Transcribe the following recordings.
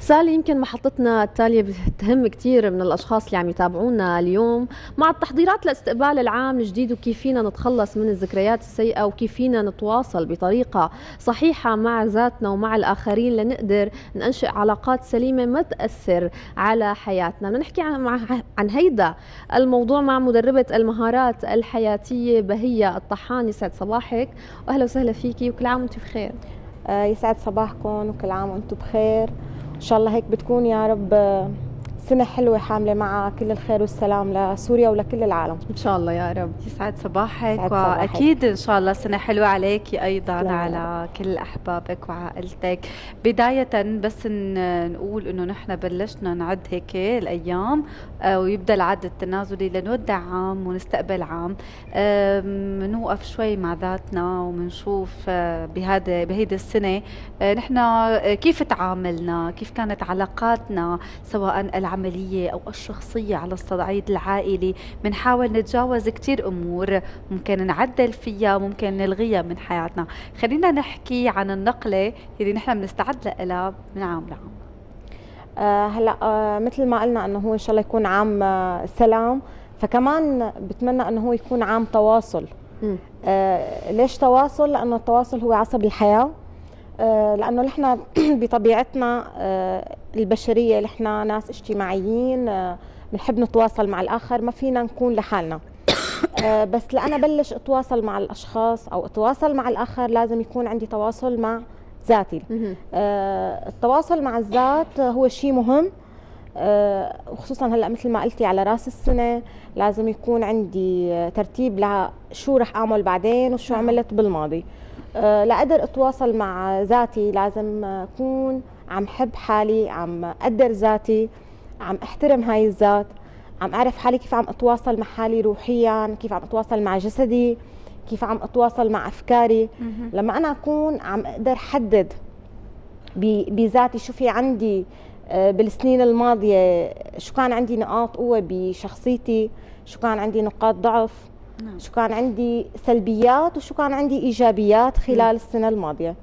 سالي، يمكن محطتنا التالية بتهم كثير من الأشخاص اللي عم يتابعونا اليوم مع التحضيرات لاستقبال العام الجديد، وكيف فينا نتخلص من الذكريات السيئة وكيف فينا نتواصل بطريقة صحيحة مع ذاتنا ومع الآخرين لنقدر ننشئ علاقات سليمة ما تأثر على حياتنا. بدنا نحكي عن هيدا الموضوع مع مدربة المهارات الحياتية بهية الطحان. يسعد صباحك وأهلا وسهلا فيكي وكل عام وانت بخير. يسعد صباحكم وكل عام وانتم بخير. ان شاء الله هيك بتكون يا رب سنة حلوة حاملة مع كل الخير والسلام لسوريا ولكل العالم ان شاء الله يا رب. يسعد صباحك واكيد ان شاء الله سنة حلوة عليكي ايضا على كل احبابك وعائلتك. بداية بس نقول انه نحن بلشنا نعد هيك الايام ويبدا العد التنازلي لنودع عام ونستقبل عام. نوقف شوي مع ذاتنا ومنشوف بهيدي السنة نحن كيف تعاملنا، كيف كانت علاقاتنا سواء العملية أو الشخصية على الصعيد العائلي. بنحاول نتجاوز كتير أمور ممكن نعدل فيها، ممكن نلغيها من حياتنا. خلينا نحكي عن النقلة اللي نحن بنستعد لها من عام لعام. هلا مثل ما قلنا انه هو ان شاء الله يكون عام سلام، فكمان بتمنى انه هو يكون عام تواصل. ليش تواصل؟ لانه التواصل هو عصب الحياة. لانه نحن بطبيعتنا البشريه نحن ناس اجتماعيين، بنحب نتواصل مع الاخر، ما فينا نكون لحالنا. بس لأنا بلش اتواصل مع الاشخاص او اتواصل مع الاخر لازم يكون عندي تواصل مع ذاتي. التواصل مع الذات هو شيء مهم، وخصوصا هلا مثل ما قلتي على راس السنه لازم يكون عندي ترتيب لشو رح اعمل بعدين وشو عملت بالماضي. لأقدر اتواصل مع ذاتي لازم اكون عم حب حالي، عم اقدر ذاتي، عم احترم هاي الذات، عم اعرف حالي كيف عم اتواصل مع حالي روحيا، كيف عم اتواصل مع جسدي، كيف عم اتواصل مع افكاري. لما انا اكون عم اقدر حدد بذاتي شو في عندي بالسنين الماضيه، شو كان عندي نقاط قوه بشخصيتي، شو كان عندي نقاط ضعف، شو كان عندي سلبيات وشو كان عندي ايجابيات خلال السنه الماضيه.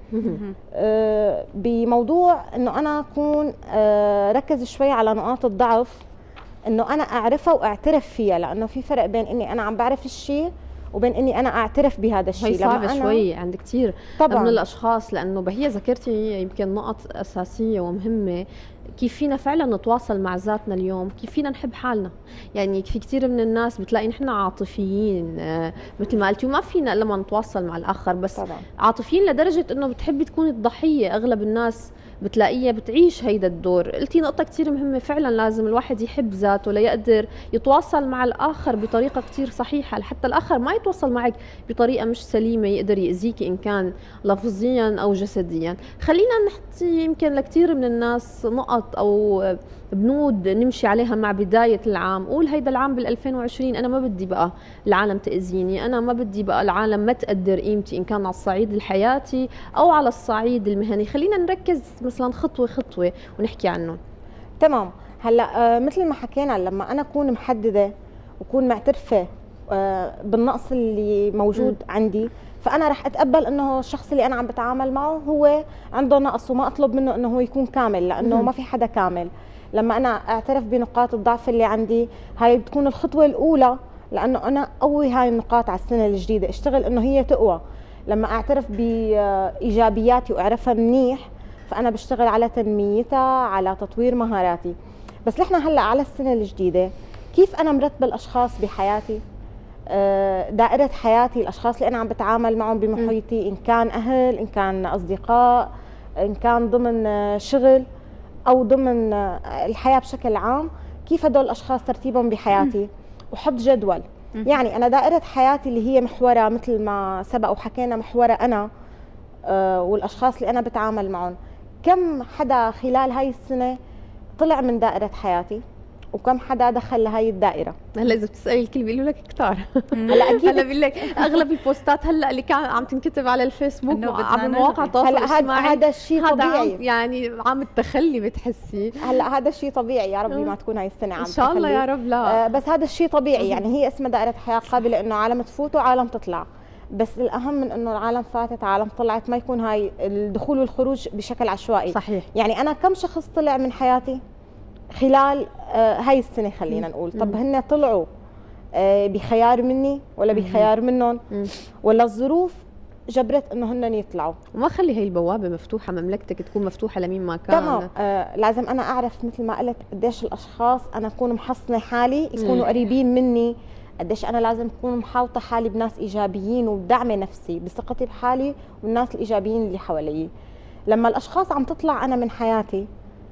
بموضوع انه انا اكون ركز شوي على نقاط الضعف، انه انا اعرفها واعترف فيها، لانه في فرق بين اني انا عم بعرف الشيء وبين اني انا اعترف بهذا الشيء. هي صعبه شوي عند كثير من الاشخاص، لانه بهي ذكرتي يمكن نقط اساسيه ومهمه. كيف فينا فعلا نتواصل مع ذاتنا اليوم، كيف فينا نحب حالنا. يعني في كثير من الناس بتلاقي نحن عاطفيين مثل ما قلتي، وما فينا الا ما نتواصل مع الاخر، بس طبعا عاطفيين لدرجه انه بتحبي تكوني الضحيه. اغلب الناس بتلاقيها بتعيش هيدا الدور. قلتي نقطة كتير مهمة، فعلا لازم الواحد يحب ذاته ليقدر يتواصل مع الآخر بطريقة كتير صحيحة، لحتى الآخر ما يتواصل معك بطريقة مش سليمة، يقدر يأذيكي إن كان لفظيا أو جسديا. خلينا نحكي يمكن لكتير من الناس نقط أو بنود نمشي عليها مع بداية العام. قول هيدا العام بال2020 أنا ما بدي بقى العالم تأذيني، أنا ما بدي بقى العالم ما تقدر قيمتي إن كان على الصعيد الحياتي أو على الصعيد المهني. خلينا نركز مثلا خطوة خطوة ونحكي عنهم. تمام. هلا مثل ما حكينا، لما أنا أكون محددة وأكون معترفة بالنقص اللي موجود عندي، فأنا رح أتقبل إنه الشخص اللي أنا عم بتعامل معه هو عنده نقص، وما أطلب منه إنه هو يكون كامل، لأنه ما في حدا كامل. لما أنا أعترف بنقاط الضعف اللي عندي، هاي بتكون الخطوة الأولى، لأنه أنا أقوي هاي النقاط على السنة الجديدة، اشتغل إنه هي تقوى. لما أعترف بإيجابياتي وأعرفها منيح، فأنا بشتغل على تنميتها، على تطوير مهاراتي. بس نحن هلأ على السنة الجديدة، كيف أنا مرتبة الأشخاص بحياتي، دائرة حياتي، الأشخاص اللي أنا عم بتعامل معهم بمحيطي، إن كان أهل، إن كان أصدقاء، إن كان ضمن شغل أو ضمن الحياة بشكل عام، كيف هدول الأشخاص ترتيبهم بحياتي، وحط جدول. يعني أنا دائرة حياتي اللي هي محورة مثل ما سبق وحكينا، محورة أنا والأشخاص اللي أنا بتعامل معهم. كم حدا خلال هاي السنة طلع من دائرة حياتي، وكم حدا دخل لهي الدائره. هلا اذا بتسالي الكل بيقولوا لك كثار. هلا اكيد هلا بيقول لك اغلب البوستات هلا اللي كان عم تنكتب على الفيسبوك على مواقع التواصل الاجتماعي، هذا الشيء طبيعي. يعني عم التخلي بتحسي. هلا هذا الشيء طبيعي، يا ربي ما تكون هاي السنه عم ان شاء الله يا رب. لا بس هذا الشيء طبيعي. يعني هي اسمها دائره حياه قابله انه عالم تفوت وعالم تطلع. بس الاهم من انه العالم فاتت عالم طلعت، ما يكون هاي الدخول والخروج بشكل عشوائي. صحيح. يعني انا كم شخص طلع من حياتي خلال هاي السنه خلينا نقول، طب هن طلعوا بخيار مني ولا بخيار منهم، ولا الظروف جبرت انه هن يطلعوا؟ وما خلي هي البوابه مفتوحه، مملكتك تكون مفتوحه لمين ما كان. تمام. لازم انا اعرف مثل ما قلت قديش الاشخاص انا اكون محصنه حالي يكونوا قريبين مني، قديش انا لازم اكون محاوطه حالي بناس ايجابيين ودعم نفسي بثقتي بحالي والناس الايجابيين اللي حوالي. لما الاشخاص عم تطلع انا من حياتي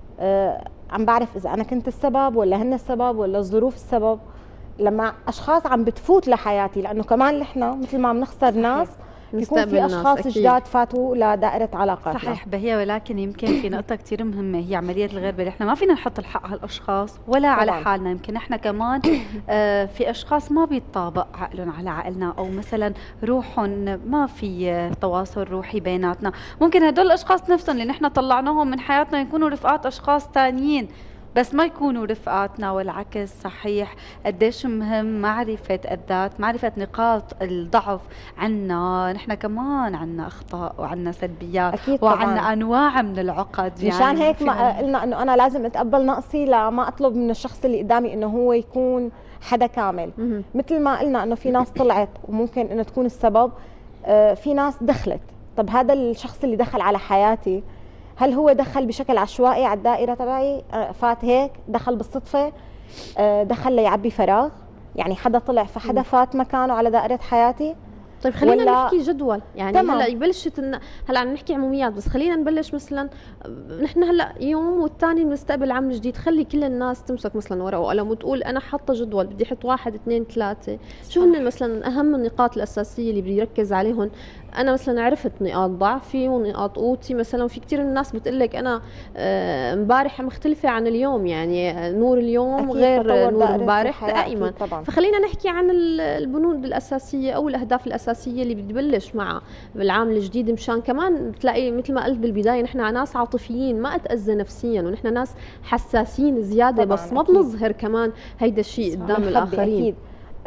عم بعرف اذا انا كنت السبب ولا هن السبب ولا الظروف السبب. لما اشخاص عم بتفوت لحياتي، لانه كمان نحن مثل ما عم نخسر ناس يكون في اشخاص جداد فاتوا لدائره علاقاتنا. صحيح بهية، ولكن يمكن في نقطه كثير مهمه هي عمليه الغربه، احنا ما فينا نحط الحق على الاشخاص ولا طبعا على حالنا. يمكن احنا كمان في اشخاص ما بيتطابق عقلهم على عقلنا، او مثلا روحهم ما في تواصل روحي بيناتنا. ممكن هدول الاشخاص نفسهم اللي نحن طلعناهم من حياتنا يكونوا رفقات اشخاص ثانيين بس ما يكونوا رفقاتنا، والعكس صحيح. قديش مهم معرفة الذات، معرفة نقاط الضعف عنا، نحن كمان عنا أخطاء وعنا سلبيات وعنا أنواع من العقد. مشان يعني هيك ما قلنا أنه أنا لازم أتقبل نقصي، لما أطلب من الشخص اللي قدامي أنه هو يكون حدا كامل. مثل ما قلنا أنه في ناس طلعت وممكن أنه تكون السبب، في ناس دخلت. طب هذا الشخص اللي دخل على حياتي هل هو دخل بشكل عشوائي على الدائرة تبعي؟ فات هيك، دخل بالصدفة، دخل ليعبي فراغ؟ يعني حدا طلع فحدا فات مكانه على دائرة حياتي؟ طيب خلينا نحكي جدول، يعني هلا يبلشت هلا عم نحكي عموميات، بس خلينا نبلش مثلا نحن هلا يوم والثاني بنستقبل عام جديد، خلي كل الناس تمسك مثلا ورقه وقلم وتقول انا حاطه جدول بدي احط 1 2 3 شو هن مثلا اهم النقاط الاساسيه اللي بدي يركز عليهم. انا مثلا عرفت نقاط ضعفي ونقاط قوتي، مثلا في كثير من الناس بتقول لك انا امبارح مختلفه عن اليوم، يعني نور اليوم غير نور امبارح دائما. فخلينا نحكي عن البنود الاساسيه او الاهداف الاساسيه اللي بدي بلش معها بالعام الجديد، مشان كمان بتلاقي مثل ما قلت بالبدايه نحن ناس عاطفيين ما اتاذى نفسيا، ونحن ناس حساسين زياده بس ما بنظهر كمان هيدا الشيء قدام الاخرين. أكيد.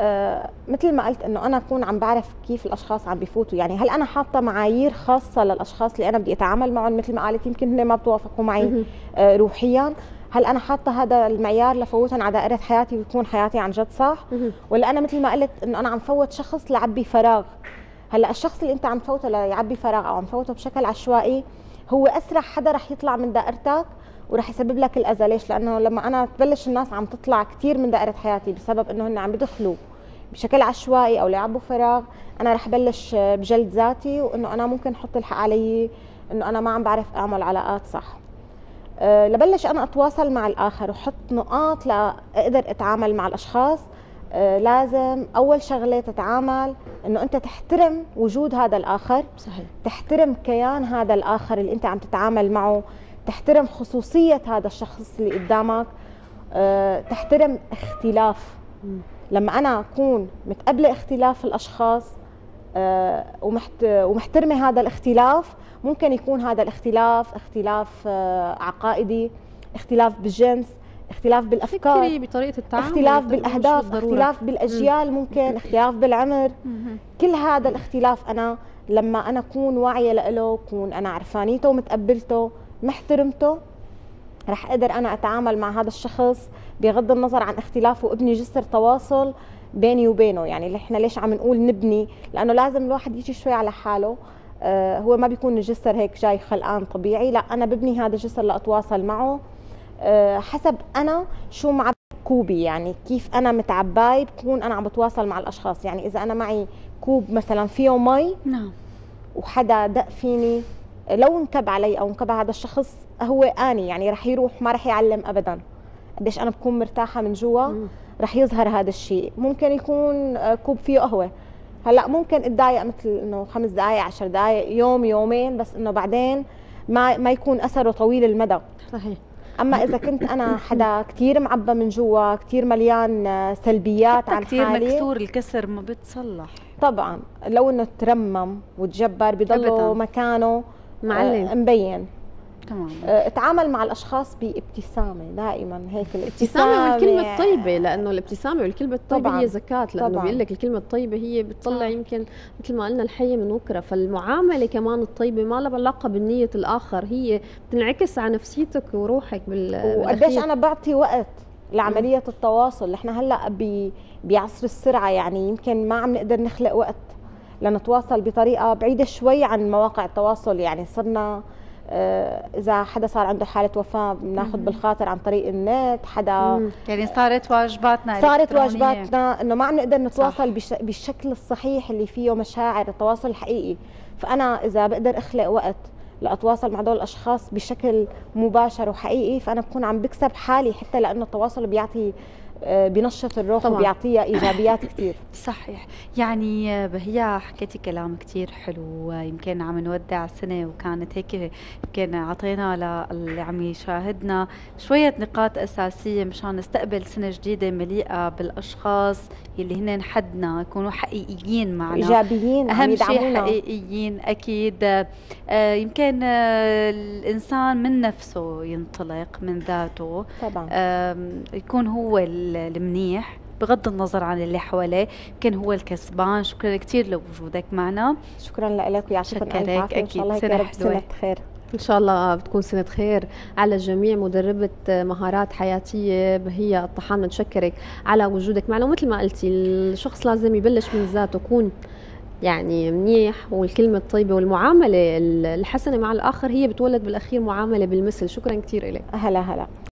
مثل ما قلت انه انا اكون عم بعرف كيف الاشخاص عم بيفوتوا، يعني هل انا حاطه معايير خاصه للاشخاص اللي انا بدي اتعامل معهم؟ مثل ما قالت يمكن هن ما بتوافقوا معي روحيا، هل انا حاطه هذا المعيار لفوتهم على دائره حياتي ويكون حياتي عن جد صح؟ ولا انا مثل ما قلت انه انا عم فوت شخص لعبي فراغ؟ هلا الشخص اللي انت عم تفوته ليعبي فراغ او عم تفوته بشكل عشوائي هو اسرع حدا رح يطلع من دائرتك ورح يسبب لك الاذى. ليش؟ لانه لما انا تبلش الناس عم تطلع كثير من دائره حياتي بسبب انه هن عم بدخلوا بشكل عشوائي او ليعبوا فراغ، انا رح بلش بجلد ذاتي، وانه انا ممكن احط الحق علي انه انا ما عم بعرف اعمل علاقات صح. لبلش انا اتواصل مع الاخر وحط نقاط لاقدر اتعامل مع الاشخاص، لازم اول شغله تتعامل انه انت تحترم وجود هذا الاخر. صحيح. تحترم كيان هذا الاخر اللي انت عم تتعامل معه، تحترم خصوصيه هذا الشخص اللي قدامك، تحترم اختلاف. لما انا اكون متقبله اختلاف الاشخاص ومحترمه هذا الاختلاف، ممكن يكون هذا الاختلاف اختلاف عقائدي، اختلاف بالجنس، اختلاف بالافكار، فكري بطريقه التعامل، اختلاف بالاهداف، اختلاف بالاجيال، ممكن اختلاف بالعمر. كل هذا الاختلاف انا لما انا اكون واعيه له، اكون انا عرفانيته ومتقبلته محترمته، رح اقدر انا اتعامل مع هذا الشخص بغض النظر عن اختلافه وابني جسر تواصل بيني وبينه. يعني احنا ليش عم نقول نبني؟ لانه لازم الواحد يجي شوي على حاله. هو ما بيكون الجسر هيك جاي خلقان طبيعي، لا انا ببني هذا الجسر لاتواصل معه حسب انا شو معبي كوبي، يعني كيف انا متعباي بكون انا عم بتواصل مع الاشخاص. يعني اذا انا معي كوب مثلا فيه مي وحدا دق فيني، لو انكب علي او انكب هذا الشخص هو اني، يعني رح يروح ما رح يعلم ابدا. قديش انا بكون مرتاحه من جوا رح يظهر هذا الشيء. ممكن يكون كوب فيه قهوه، هلا ممكن اتضايق مثل انه 5 دقائق 10 دقائق يوم يومين، بس انه بعدين ما يكون اثره طويل المدى. صحيح. اما اذا كنت انا حدا كثير معبى من جوا، كثير مليان سلبيات عن كثير حالي، كثير مكسور، الكسر ما بتصلح طبعا. لو انه ترمم وتجبر بضله مكانه معلم مبين. تمام. اتعامل مع الاشخاص بابتسامه دائما، هيك الابتسامه والكلمه الطيبه، لانه الابتسامه والكلمه الطيبه طبعاً. هي زكاه، لانه بيقول لك الكلمه الطيبه هي بتطلع يمكن مثل ما قلنا الحيه من وكره، فالمعامله كمان الطيبه ما لها علاقه بنيه الاخر، هي بتنعكس على نفسيتك وروحك وقديش انا بعطي وقت لعمليه التواصل. احنا هلا بعصر السرعه، يعني يمكن ما عم نقدر نخلق وقت لنتواصل بطريقه بعيده شوي عن مواقع التواصل. يعني صرنا اذا حدا صار عنده حاله وفاه بناخذ بالخاطر عن طريق النت، حدا يعني صارت واجباتنا انه ما عم نقدر نتواصل بالشكل الصحيح اللي فيه مشاعر، التواصل الحقيقي. فانا اذا بقدر اخلق وقت لاتواصل مع دول الاشخاص بشكل مباشر وحقيقي، فانا بكون عم بكسب حالي، حتى لانه التواصل بينشط الروح وبيعطيها ايجابيات كثير. صحيح. يعني بهية حكيتي كلام كثير حلو. يمكن عم نودع سنه وكانت هيك يمكن اعطينا للي عم يشاهدنا شويه نقاط اساسيه مشان نستقبل سنه جديده مليئه بالاشخاص اللي هن حدنا، يكونوا حقيقيين معنا، ايجابيين، اهم شيء حقيقيين اكيد. يمكن الانسان من نفسه ينطلق من ذاته طبعا، يكون هو المنيح بغض النظر عن اللي حواليه، يمكن هو الكسبان. شكرا كثير لوجودك معنا. شكرا لك ويعطيكم الف عافيه، ان شاء الله هيك رب سنه خير. ان شاء الله بتكون سنه خير على الجميع. مدربه مهارات حياتيه بهية الطحان، بنشكرك على وجودك معنا. ومثل ما قلتي الشخص لازم يبلش من ذاته، يكون يعني منيح، والكلمه الطيبه والمعامله الحسنه مع الاخر هي بتولد بالاخير معامله بالمثل. شكرا كثير لك. هلا